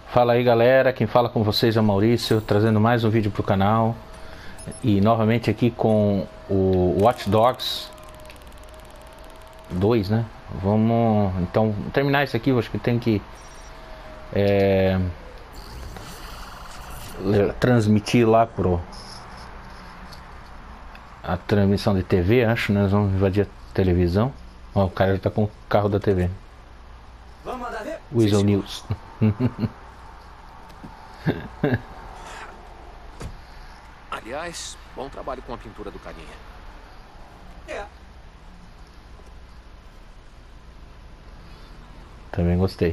Fala aí galera, quem fala com vocês é o Maurício, trazendo mais um vídeo pro canal. E novamente aqui com o Watch Dogs 2, né? Vamos então terminar isso aqui, eu acho que tem que transmitir lá pro a transmissão de TV, acho, né? Nós vamos invadir a televisão. Ó, o cara já tá com o carro da TV. Vamos mandar ver? Weasel News. Aliás, bom trabalho com a pintura do carinha. É. Também gostei.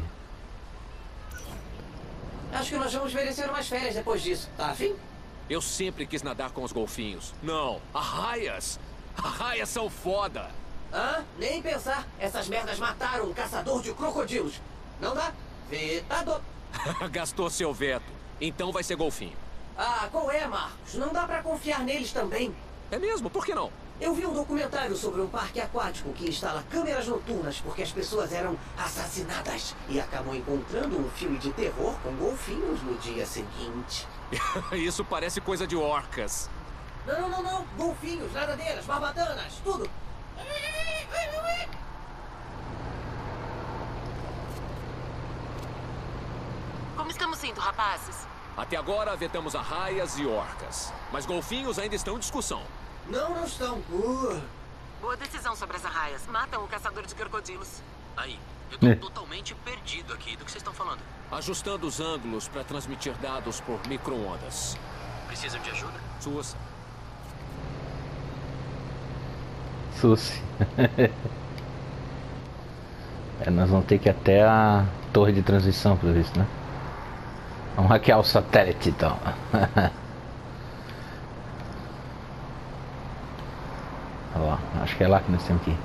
Acho que nós vamos merecer umas férias depois disso. Tá afim? Eu sempre quis nadar com os golfinhos. Não, arraias! Arraias são foda! Hã? Nem pensar. Essas merdas mataram um caçador de crocodilos. Não dá? Vetado. Gastou seu veto. Então vai ser golfinho. Ah, qual é, Marcos? Não dá pra confiar neles também. É mesmo? Por que não? Eu vi um documentário sobre um parque aquático que instala câmeras noturnas porque as pessoas eram assassinadas e acabam encontrando um filme de terror com golfinhos no dia seguinte. Isso parece coisa de orcas. Não. Golfinhos, nadadeiras, barbatanas, tudo. Como estamos indo, rapazes? Até agora vetamos arraias e orcas. Mas golfinhos ainda estão em discussão. Não estão. Boa decisão sobre as arraias. Matam o caçador de crocodilos. Aí, eu tô totalmente perdido aqui. Do que vocês estão falando? Ajustando os ângulos para transmitir dados por micro-ondas. Precisam de ajuda? Suas. Suci. Nós vamos ter que ir até a torre de transmissão para isso, né? Vamos hackear o satélite então. Olha lá, acho que é lá que nós temos que ir.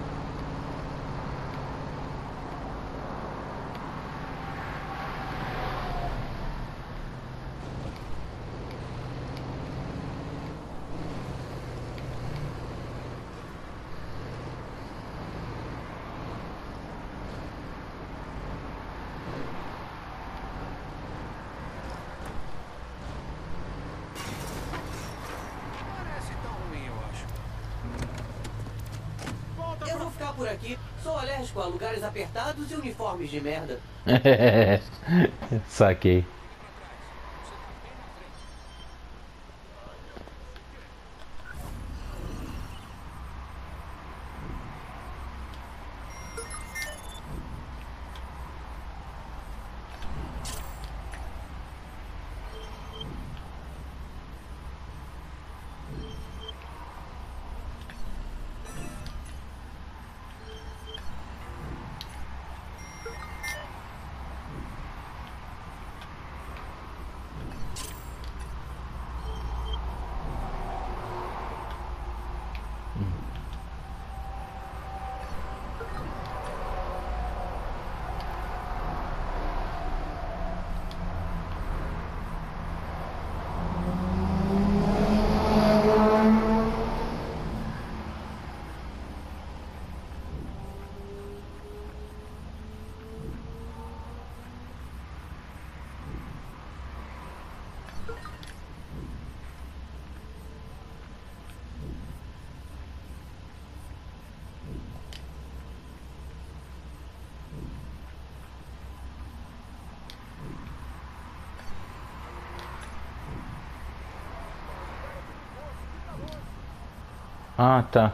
Parece tão ruim, eu acho. Eu vou ficar por aqui. Sou alérgico a lugares apertados e uniformes de merda. Saquei. Ah, tá.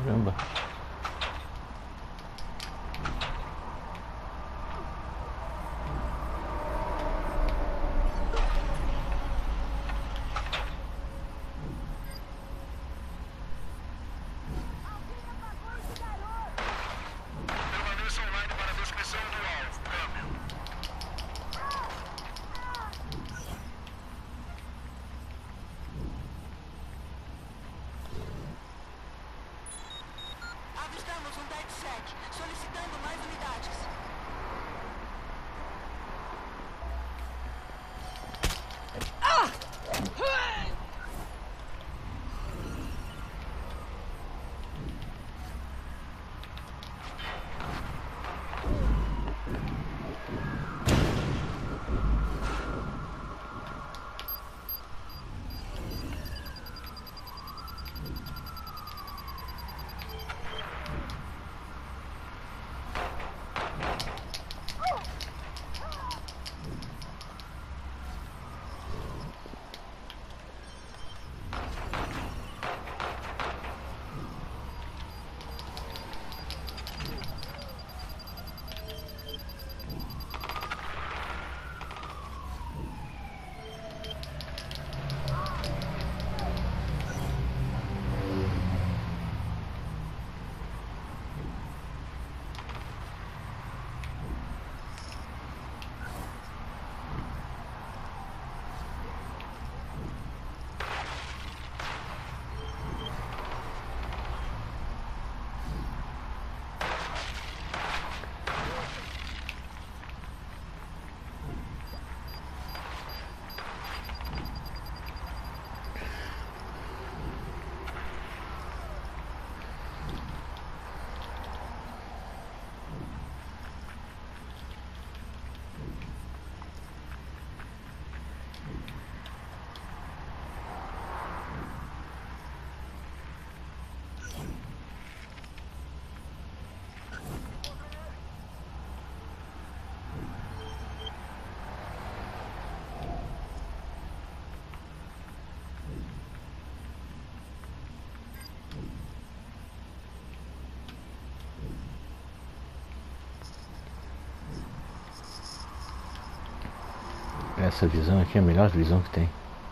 Caramba. Permaneça online para a descrição do alvo. Câmbio. Avistamos um DedSec, solicitando mais unidades. Essa visão aqui é a melhor visão que tem.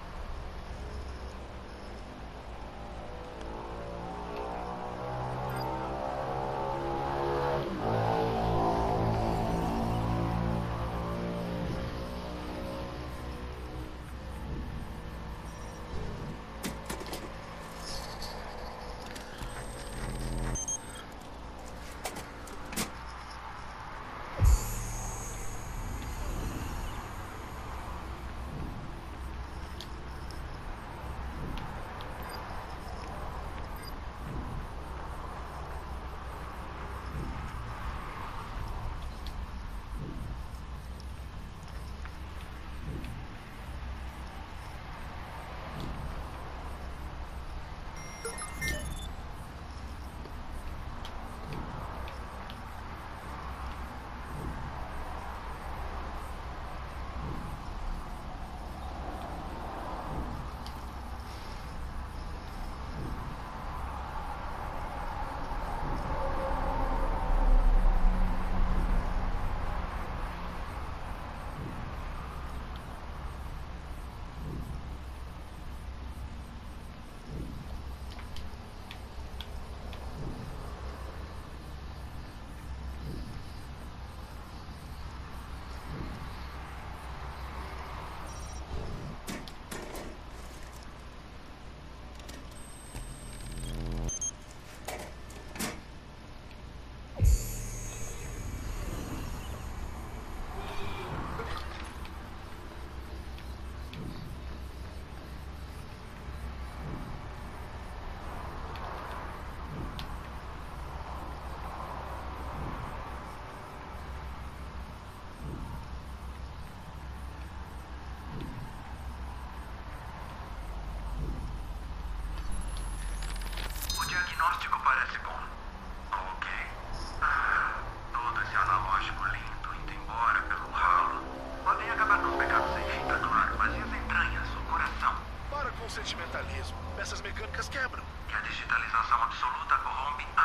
diagnóstico parece bom. Ok. Todo esse analógico lindo indo embora pelo ralo. Podem acabar nos pecados sem fim, claro, mas e as entranhas, o coração? Para com o sentimentalismo. Peças mecânicas quebram. Que a digitalização absoluta corrompe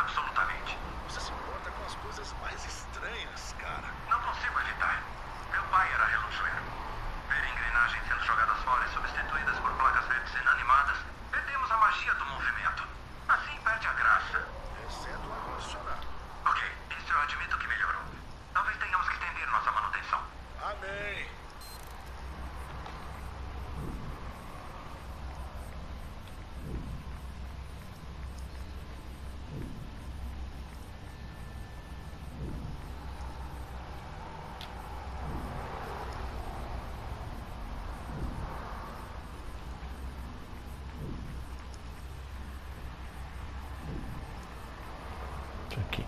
Aqui.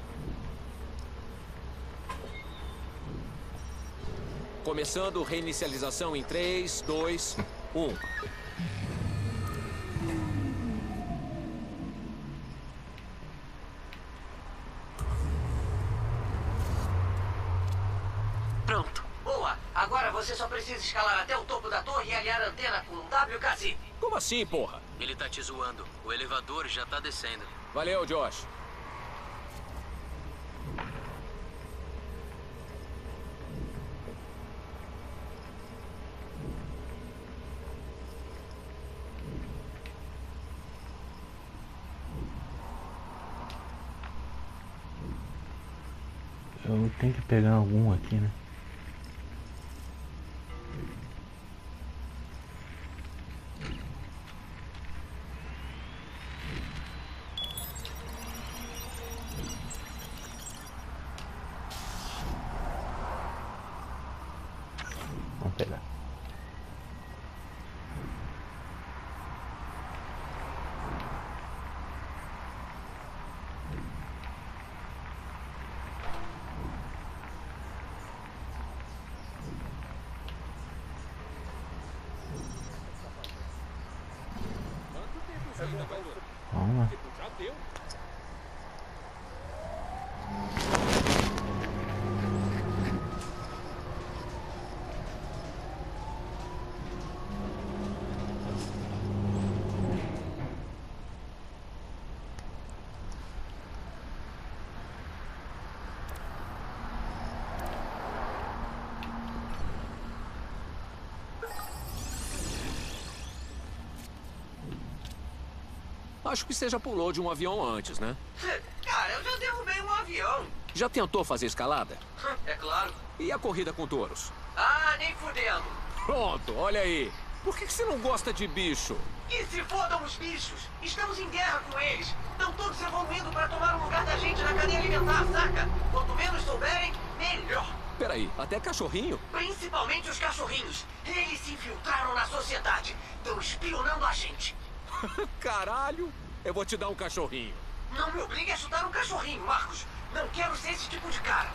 Começando reinicialização em 3, 2, 1. Pronto. Boa! Agora você só precisa escalar até o topo da torre e alinhar a antena com um WKZ. Como assim, porra? Ele tá te zoando. O elevador já tá descendo. Valeu, Josh. Eu tenho que pegar algum aqui, né? Vamos pegar. Vamos lá. Já deu. Acho que você já pulou de um avião antes, né? Cara, eu já derrubei um avião. Já tentou fazer escalada? É claro. E a corrida com touros? Ah, nem fudendo. Pronto, olha aí. Por que você não gosta de bicho? E se fodam os bichos? Estamos em guerra com eles. Estão todos evoluindo para tomar o lugar da gente na cadeia alimentar, saca? Quanto menos souberem, melhor. Peraí, até cachorrinho? Principalmente os cachorrinhos. Eles se infiltraram na sociedade. Estão espionando a gente. Caralho, eu vou te dar um cachorrinho. Não me obrigue a chutar um cachorrinho, Marcos. Não quero ser esse tipo de cara.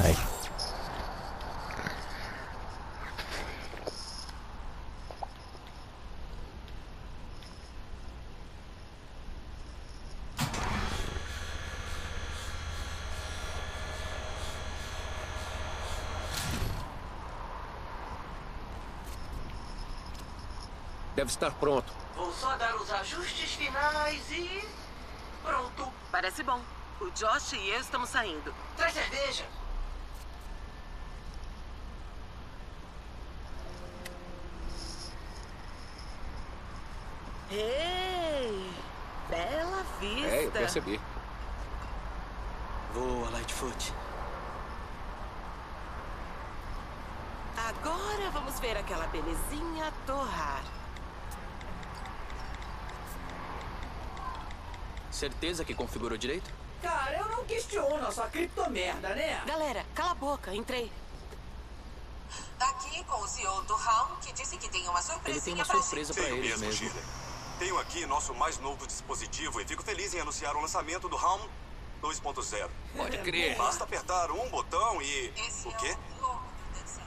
Aí. Deve estar pronto. Vou só dar os ajustes finais e... pronto. Parece bom. O Josh e eu estamos saindo. Traz cerveja. Ei! Bela vista! É, eu percebi. Voa, Lightfoot. Agora vamos ver aquela belezinha torrar. Certeza que configurou direito? Cara, eu não questiono a sua criptomerda, né? Galera, cala a boca, entrei. Aqui com o CEO do HAL, que disse que tem uma Ele surpresinha tem uma pra surpresa pra Tenho eles mesmo, mesmo. Shirley. Tenho aqui nosso mais novo dispositivo e fico feliz em anunciar o lançamento do HAL 2.0. Pode crer. Basta apertar um botão e... Esse O quê? é o logo do DedSec.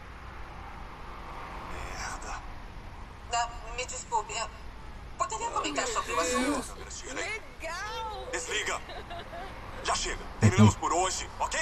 Merda. Me desculpe, poderia comentar sobre o assunto? Câmera, Shirley. Legal! Desliga. Já chega. Terminamos por hoje, ok?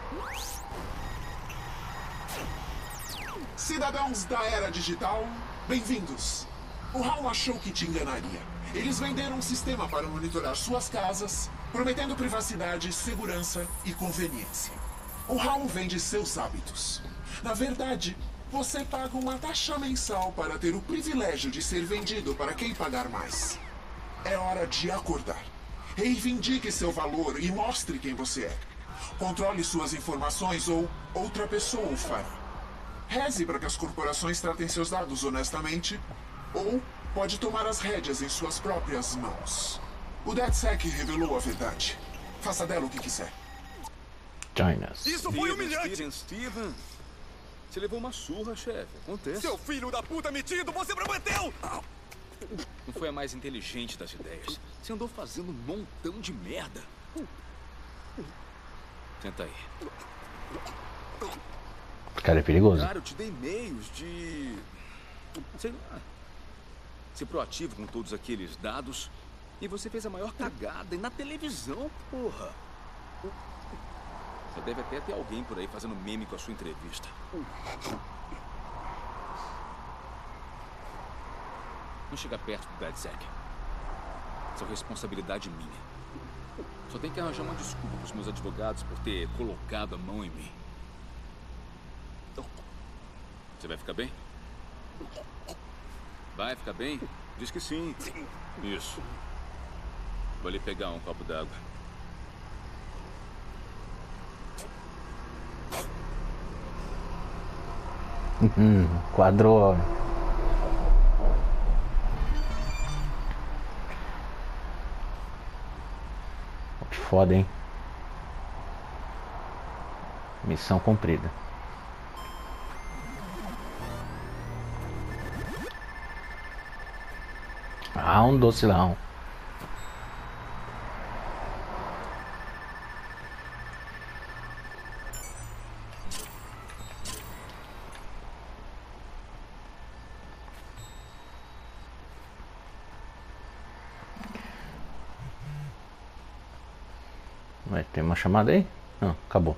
Cidadãos da era digital, bem-vindos. O HAL achou que te enganaria. Eles venderam um sistema para monitorar suas casas, prometendo privacidade, segurança e conveniência. O HAL vende seus hábitos. Na verdade, você paga uma taxa mensal para ter o privilégio de ser vendido para quem pagar mais. É hora de acordar. Reivindique seu valor e mostre quem você é. Controle suas informações ou outra pessoa o fará. Reze para que as corporações tratem seus dados honestamente, ou pode tomar as rédeas em suas próprias mãos. O DedSec revelou a verdade. Faça dela o que quiser. Join us. Isso foi humilhante! Steven. Você levou uma surra, chefe. Acontece. Seu filho da puta metido, você prometeu! Não foi a mais inteligente das ideias. Você andou fazendo um montão de merda. Tenta aí. O cara é perigoso. Cara, eu te dei meios de... sei lá. Ser proativo com todos aqueles dados. E você fez a maior cagada. E na televisão, porra. Já deve até ter alguém por aí fazendo meme com a sua entrevista. Não chega perto do DedSec. Isso é responsabilidade minha. Só tem que arranjar uma desculpa pros meus advogados por ter colocado a mão em mim. Você vai ficar bem? Vai ficar bem? Diz que sim. Isso. Vou ali pegar um copo d'água. Quadrou. Que foda, hein? Missão cumprida. Ah, um docilão. Vai ter uma chamada aí? Não, acabou.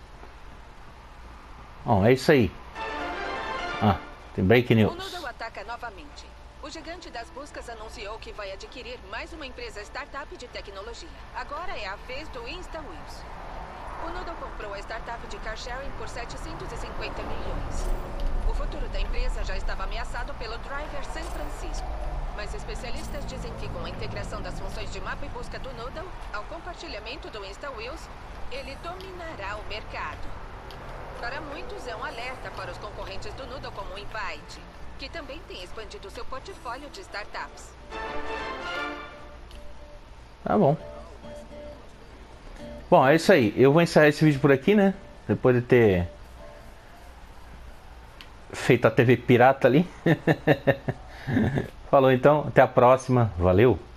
Bom, é isso aí. Ah, tem break O news. Noodle ataca novamente. O gigante das buscas anunciou que vai adquirir mais uma empresa startup de tecnologia. Agora é a vez do InstaWheels. O Noodle comprou a startup de car sharing por 750 milhões. O futuro da empresa já estava ameaçado pelo Driver San Francisco. Mas especialistas dizem que com a integração das funções de mapa e busca do Noodle ao compartilhamento do InstaWheels, ele dominará o mercado. Para muitos, é um alerta para os concorrentes do Noodle como o Invite, que também tem expandido seu portfólio de startups. Tá bom. Bom, é isso aí. Eu vou encerrar esse vídeo por aqui, né? Depois de ter feito a TV pirata ali. Falou então, até a próxima. Valeu!